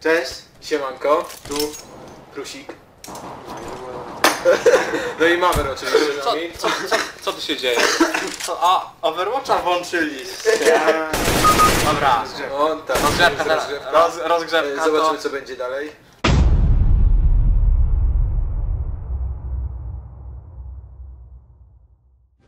Cześć, siemanko, tu Prusik. No i Maver oczywiście z nami. Co tu się dzieje? A, Overwatcha włączyliście. Dobra. O, tak, Rozgrzewka teraz. Rozgrzewka Zobaczymy to... co będzie dalej.